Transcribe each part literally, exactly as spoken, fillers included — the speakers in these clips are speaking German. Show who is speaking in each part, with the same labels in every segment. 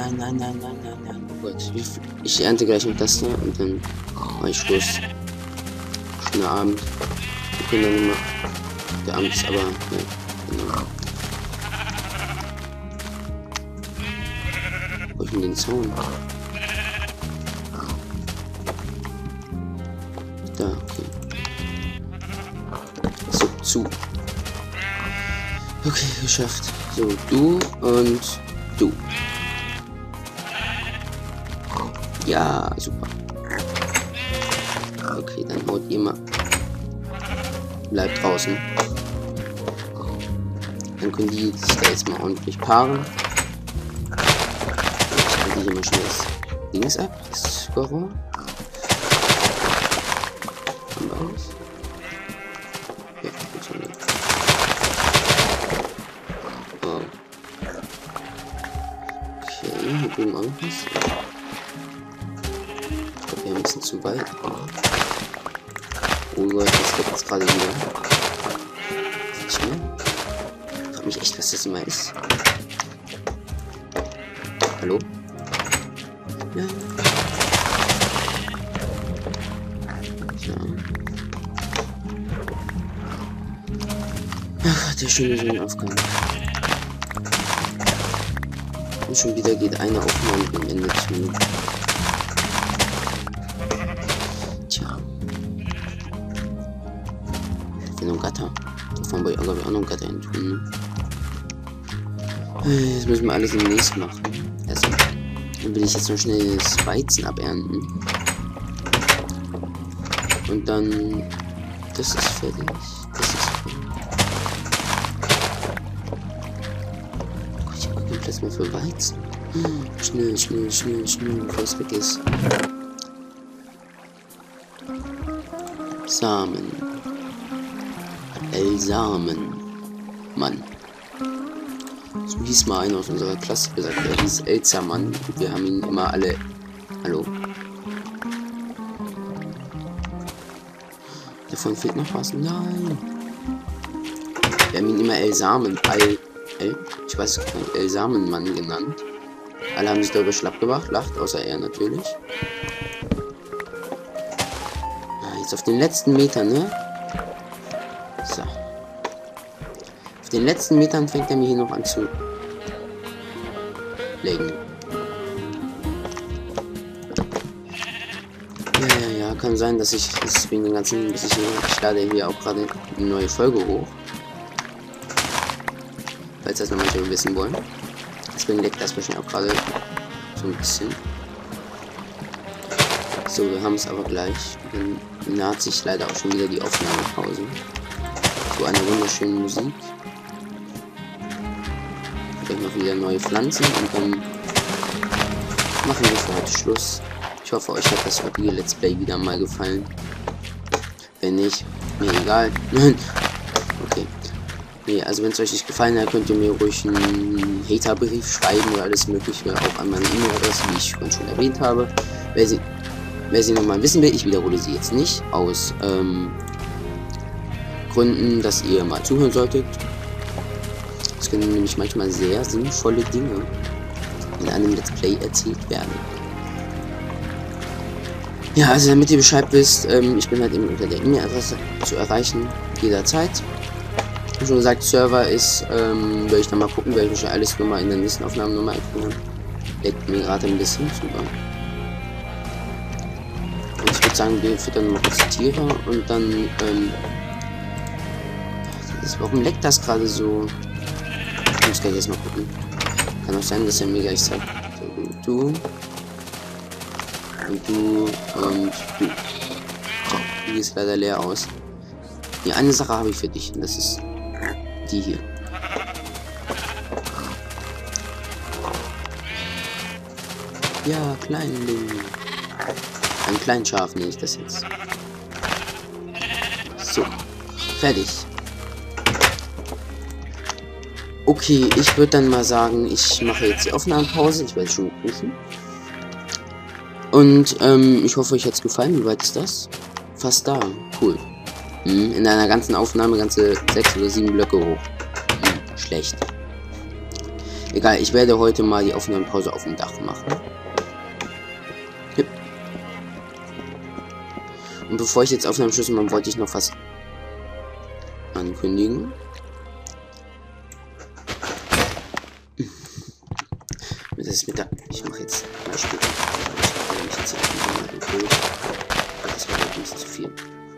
Speaker 1: nein, nein, nein, nein, nein, nein. Oh Gott, ich, ich ernte gleich noch das da und dann mache ich Schluss. Schöner Abend. Wir können dann immer. Der Abend ist aber. Ja, genau. Wo ich denn den Zaun? Da, okay. So, zu. Okay, geschafft. So, du und du. Ja, super. Okay, dann haut ihr mal. Bleibt draußen. Dann können die sich da jetzt mal ordentlich paaren. Ich halte hier mal schnell das Dings ab. Das Scorro. Haben wir alles? Ja, funktioniert. Oh. Okay, hier drüben auch noch was. Ich glaube, wir haben ein bisschen zu weit. Oh Gott, das geht jetzt gerade wieder. Nicht mehr? Ich frage mich echt, was das immer ist. Hallo? Ja. So. Ach, der schöne Sonnenaufgang. Und schon wieder geht eine Aufnahme am Ende zu. Tja. Ich will noch ein Gatter. Davon wollte ich glaube ich auch noch ein Gatter hin tun. Jetzt müssen wir alles im nächsten machen. Also, dann will ich jetzt noch schnell das Weizen abernten. Und dann. Das ist fertig. Das ist fertig. Ich habe keinen Platz mehr für Weizen. Schnell, schnell, schnell, schnell, bevor es weg ist. Samen. El-Samen. Mann. So hieß mal einer aus unserer Klasse gesagt. Er hieß El-Samen. Und wir haben ihn immer alle. Hallo? Davon fehlt noch was. Nein. Wir haben ihn immer El-Samen. El, El, ich weiß es nicht, El-Samen-Mann genannt. Alle haben sich darüber schlapp gemacht, lacht, außer er natürlich. Ah, jetzt auf den letzten Metern, ne? So. Auf den letzten Metern fängt er mir hier noch an zu legen. Ja, ja, ja, kann sein, dass ich deswegen den ganzen, bis ich hier, ich lade hier auch gerade eine neue Folge hoch. Falls das noch manche wissen wollen. Deswegen leckt das wahrscheinlich auch gerade so ein bisschen. So, wir haben es aber gleich. Dann naht sich leider auch schon wieder die Aufnahmepause. So eine wunderschöne Musik. Gleich noch wieder neue Pflanzen und dann machen wir für heute Schluss. Ich hoffe, euch hat das heutige Let's Play wieder mal gefallen. Wenn nicht, mir egal. Okay. Nee, also wenn es euch nicht gefallen hat, könnt ihr mir ruhig einen Haterbrief schreiben oder alles mögliche, auch an meine E-Mail-Adresse, wie ich schon erwähnt habe. Wer sie, wer sie nochmal wissen will, ich wiederhole sie jetzt nicht, aus ähm, Gründen, dass ihr mal zuhören solltet. Es können nämlich manchmal sehr sinnvolle Dinge in einem Let's Play erzählt werden. Ja, also damit ihr Bescheid wisst, ähm, ich bin halt eben unter der E-Mail-Adresse zu erreichen, jederzeit. Wie schon gesagt, Server ist, ähm, werde ich dann mal gucken, werde ich alles nochmal in der nächsten Aufnahme nochmal erklären. Leckt mir gerade ein bisschen super. Und ich würde sagen, wir füttern noch kurz die Tiere und dann, ähm, das, warum leckt das gerade so? Ich muss gleich erstmal gucken. Kann auch sein, dass er mir gleich sagt, so, du, und du, und du. Die ist leider leer aus. Ja, eine Sache habe ich für dich, und das ist die hier. Ja, Kleinling. Ein Kleinschaf nenne ich das jetzt. So, fertig. Okay, ich würde dann mal sagen, ich mache jetzt die Aufnahmepause. Ich werde schon rufen. Und ähm, ich hoffe, euch hat es gefallen. Wie weit ist das? Fast da. Cool. Hm, in einer ganzen Aufnahme ganze sechs oder sieben Blöcke hoch. Hm, schlecht. Egal, ich werde heute mal die Aufnahmepause auf dem Dach machen. Hip. Und bevor ich jetzt Aufnahmeschluss mache, wollte ich noch was ankündigen. Das ist mit der. Ich mache jetzt mal später. Ich jetzt das war halt nicht zu viel.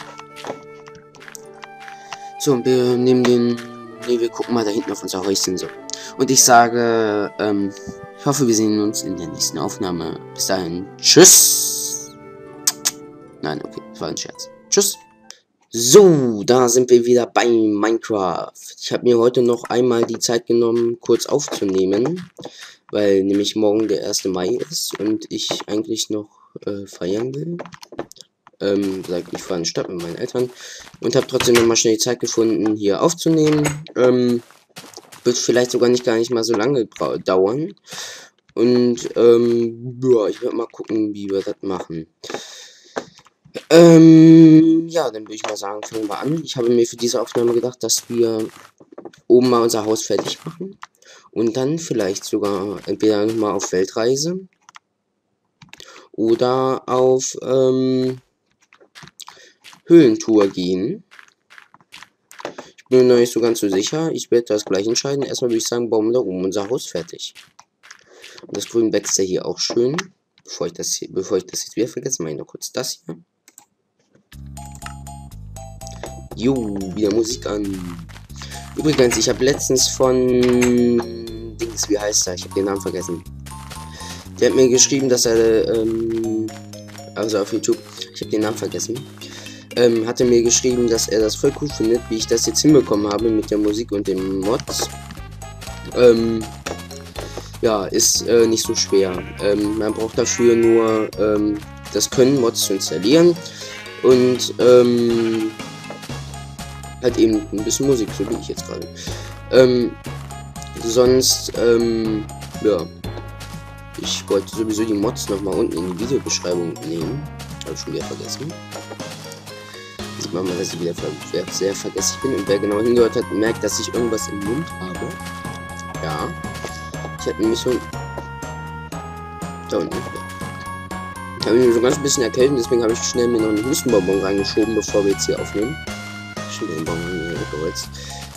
Speaker 1: So, und wir nehmen den. Ne, wir gucken mal da hinten auf unser Häuschen so. Und ich sage, ähm, ich hoffe, wir sehen uns in der nächsten Aufnahme. Bis dahin. Tschüss. Nein, okay, das war ein Scherz. Tschüss. So, da sind wir wieder bei Minecraft. Ich habe mir heute noch einmal die Zeit genommen, kurz aufzunehmen, weil nämlich morgen der erste Mai ist und ich eigentlich noch äh, feiern will. Ähm, gesagt, ich fahre in die Stadt mit meinen Eltern und habe trotzdem noch mal schnell die Zeit gefunden, hier aufzunehmen. Ähm, wird vielleicht sogar nicht gar nicht mal so lange dauern. Und ähm, ja, ich werde mal gucken, wie wir das machen. Ähm, ja, dann würde ich mal sagen, fangen wir an. Ich habe mir für diese Aufnahme gedacht, dass wir oben mal unser Haus fertig machen. Und dann vielleicht sogar entweder mal auf Weltreise oder auf ähm, Höhlentour gehen. Ich bin mir noch nicht so ganz so sicher. Ich werde das gleich entscheiden. Erstmal würde ich sagen, bauen wir da oben unser Haus fertig. Und das Grün wächst ja hier auch schön. Bevor ich das hier, bevor ich das jetzt wieder vergesse, mache ich noch kurz das hier. Jo, wieder Musik an. Übrigens, ich habe letztens von Dings, wie heißt er? Ich habe den Namen vergessen. Der hat mir geschrieben, dass er, ähm, also auf YouTube, ich habe den Namen vergessen, ähm, hatte mir geschrieben, dass er das voll cool findet, wie ich das jetzt hinbekommen habe mit der Musik und dem Mods. Ähm, ja, ist äh, nicht so schwer. Ähm, man braucht dafür nur ähm, das Können, Mods zu installieren und ähm, halt eben ein bisschen Musik, so wie ich jetzt gerade. Ähm, sonst, ähm, ja. Ich wollte sowieso die Mods nochmal unten in die Videobeschreibung nehmen. Habe ich schon wieder vergessen. Sieht man mal, dass ich wieder ver sehr vergesslich bin. Und wer genau hingehört hat, merkt, dass ich irgendwas im Mund habe. Ja. Ich hatte nämlich so. Da unten. Ich habe mich so ganz ein bisschen erkältet, deswegen habe ich schnell mir noch einen Hustenbonbon reingeschoben, bevor wir jetzt hier aufnehmen. Schon den Bonbon hier weggeholzt.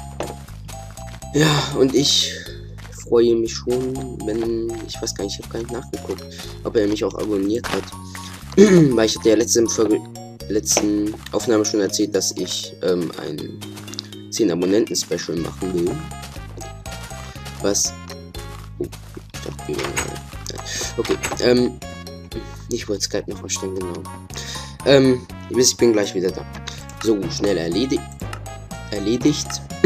Speaker 1: Ja, und ich freue mich schon, wenn, ich weiß gar nicht, ich habe gar nicht nachgeguckt, ob er mich auch abonniert hat. Weil ich hatte ja letzte Folge, letzten Aufnahme schon erzählt, dass ich ähm, ein zehn Abonnenten-Special machen will. Was? Oh, ich dachte, wir werden okay, ähm, ich wollte Skype noch verstehen, genau. Ähm, ihr wisst, ich bin gleich wieder da. So, schnell erledigt. Erledigt.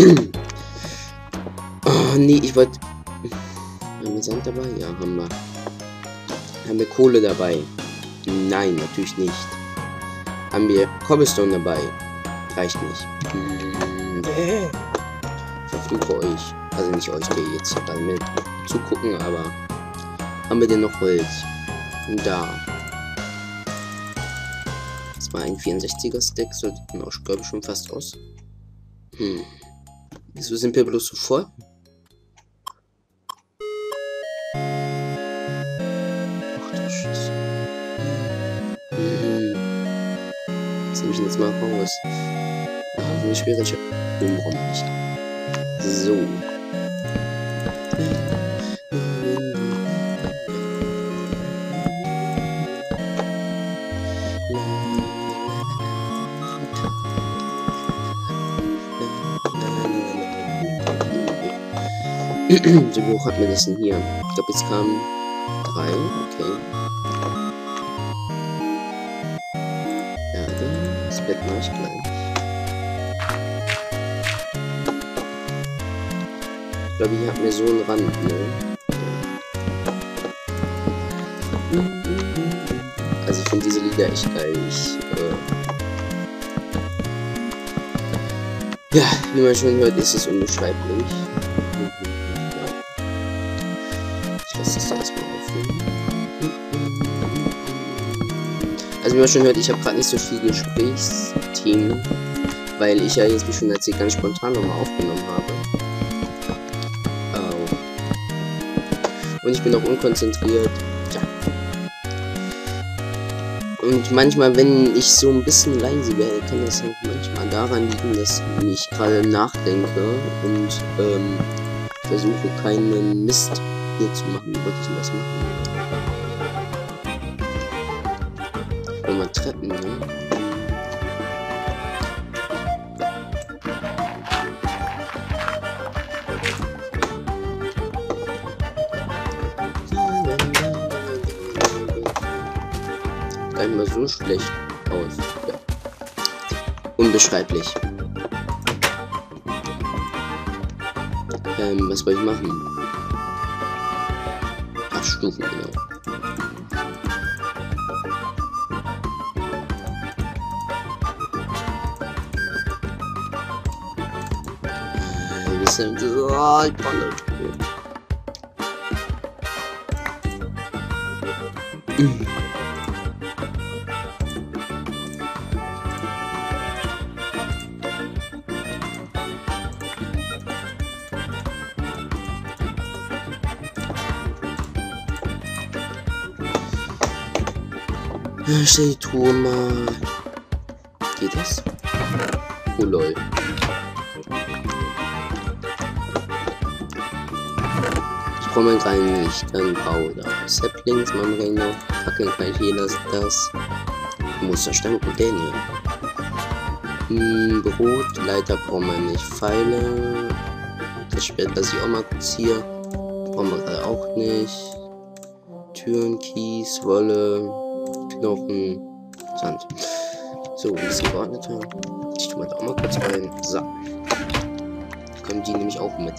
Speaker 1: Oh, nee, ich wollte. Haben wir Sand dabei? Ja, haben wir. Haben wir Kohle dabei? Nein, natürlich nicht. Haben wir Cobblestone dabei? Reicht nicht. Hm, äh. Ich verfluche euch. Also nicht euch, die jetzt hier gerade mit zugucken, aber. Haben wir denn noch Holz? Da. Das war ein vierundsechziger Stack, sollte dann auch, glaube ich, schon fast aus. Hm. Wieso sind wir bloß so voll? Ach du Scheiße. Hm. Das nehme ich jetzt mal raus. Ah, wie schwer ich im Raum nicht. So. So hoch hat mir das denn hier? Ich glaube, jetzt kamen drei. Okay. Ja, dann das Bett mache ich gleich. Ich glaube, hier hat mir so einen Rand, ne? Ja. Also ich finde diese Lieder echt geil. Ich, äh ja, wie man schon hört, ist es unbeschreiblich. Das da erstmal aufnehmen. Also wie man schon hört, ich habe gerade nicht so viel Gesprächsthemen, weil ich ja jetzt, wie schon erzählt, ganz spontan nochmal aufgenommen habe. Oh. Und ich bin auch unkonzentriert. Ja. Und manchmal, wenn ich so ein bisschen leise werde, kann das auch manchmal daran liegen, dass ich gerade nachdenke und ähm, versuche, keinen Mist hier zu machen. Wie wollte ich denn das machen? Wollen wir Treppen, ne? Gar nicht mal so schlecht aus. Ja. Unbeschreiblich. Ähm, was soll ich machen? Ach, Stufen, genau. Äh, wir sind so alt, mhm. Stell die Truhe mal. Geht das? Oh lol. Ich brauche mein Grein nicht. Dann baue da Saplings, machen wir noch. Fackeln kann ich jeder das. Musterstein und den hier. Hm, Brot, Leiter brauchen wir nicht. Pfeile. Das Schwert lasse ich auch mal kurz hier. Brauchen wir gerade auch nicht. Türen, Kies, Wolle. Knochen, Sand. So, wie es geordnet haben. Ich tue mal da auch mal kurz rein. So. Kommen die nämlich auch mit.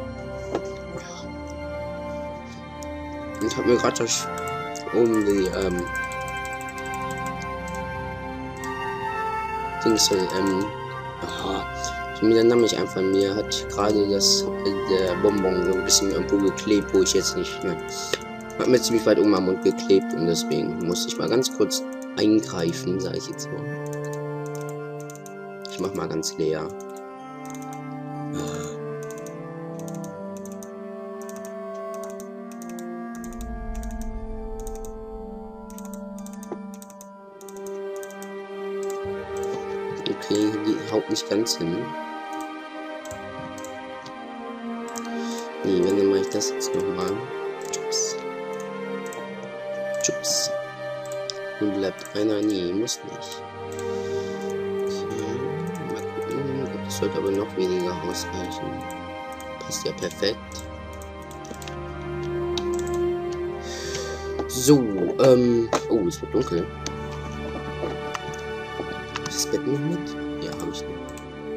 Speaker 1: Und ich habe mir gerade oben die, ähm. Dings, ähm. Aha. Ich mir dann nämlich einfach, mir hat gerade das, äh, der Bonbon so ein bisschen irgendwo geklebt, wo ich jetzt nicht, ne. Hat mir ziemlich weit oben am Mund geklebt und deswegen musste ich mal ganz kurz eingreifen, sage ich jetzt mal. Ich mach mal ganz leer. Okay, die haut nicht ganz hin. Nee, wenn dann mache ich das jetzt nochmal. Chups. Nun bleibt einer. Nee, muss nicht. Okay. Mal gucken. Das sollte aber noch weniger ausreichen. Passt ja perfekt. So, ähm. Oh, es wird dunkel. Ist das Bett noch mit? Ja, habe ich nicht.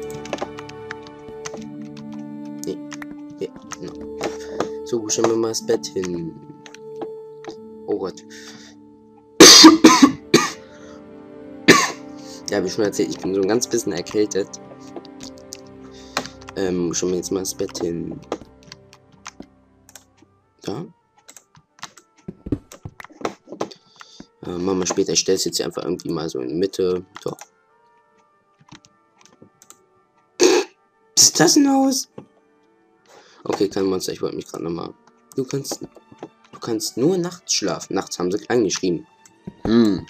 Speaker 1: Nee. Ja, no. So, wo stellen wir mal das Bett hin? Oh Gott. Ja, habe ich schon erzählt, ich bin so ein ganz bisschen erkältet. Ähm, schauen wir jetzt mal das Bett hin. Da. Äh, machen wir später. Ich stelle es jetzt hier einfach irgendwie mal so in die Mitte. So. Was ist das denn aus? Okay, kein Monster. Ich wollte mich gerade nochmal. Du kannst. Du kannst nur nachts schlafen. Nachts haben sie klein geschrieben. Hm.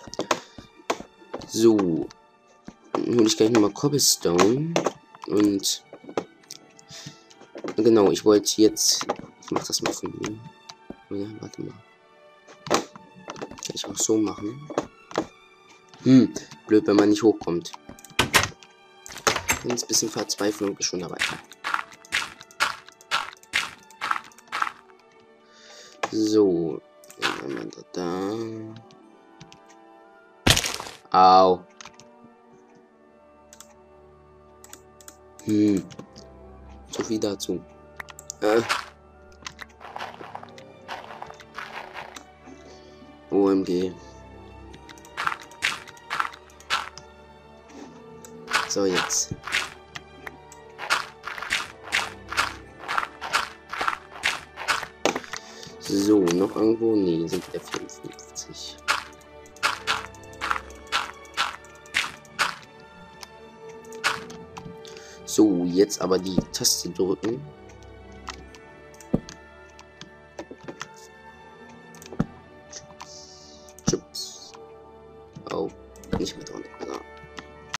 Speaker 1: So. Dann hole ich gleich nochmal Cobblestone. Und. Genau, ich wollte jetzt. Ich mach das mal von hier. Oder? Warte mal. Kann ich auch so machen. Hm. Blöd, wenn man nicht hochkommt. Ein bisschen Verzweiflung ist schon dabei. So. Dann haben wir da. Au. Hm. So viel dazu. Äh. O M G. So, jetzt. So, noch irgendwo? Nee, sind wieder vierundfünfzig. So, jetzt aber die Taste drücken. Oh, nicht mehr drin. So.